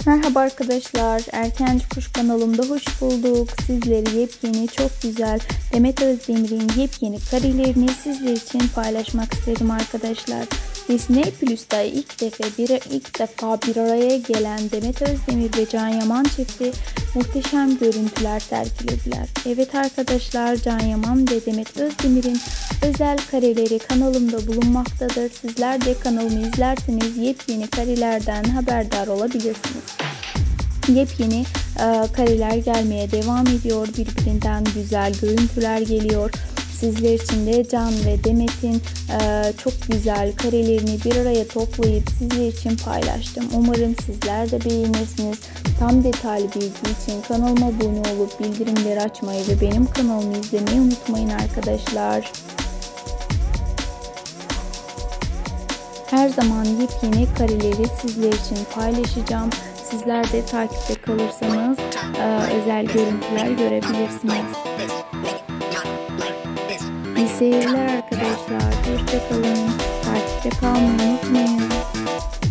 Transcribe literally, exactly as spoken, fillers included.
Merhaba arkadaşlar, Erkenci Kuş kanalımda hoş bulduk. Sizleri yepyeni, çok güzel Demet Özdemir'in yepyeni karelerini sizler için paylaşmak istedim arkadaşlar. Disney Plus'ta ilk defa bir ilk defa bir araya gelen Demet Özdemir ve Can Yaman çifti muhteşem görüntüler sergilediler. Evet arkadaşlar, Can Yaman ve Demet Özdemir'in özel kareleri kanalımda bulunmaktadır. Sizler de kanalımı izlerseniz yepyeni karelerden haberdar olabilirsiniz. Yepyeni e, kareler gelmeye devam ediyor. Birbirinden güzel görüntüler geliyor. Sizler için de Can ve Demet'in e, çok güzel karelerini bir araya toplayıp sizler için paylaştım. Umarım sizler de beğenirsiniz. Tam detaylı bilgi için kanalıma abone olup bildirimleri açmayı ve benim kanalımı izlemeyi unutmayın arkadaşlar. Her zaman yepyeni kareleri sizler için paylaşacağım. Sizler de takipte kalırsanız e, özel görüntüler görebilirsiniz. İyi seyirler arkadaşlar. Hoşça kalın. Takipte kalmayı unutmayın.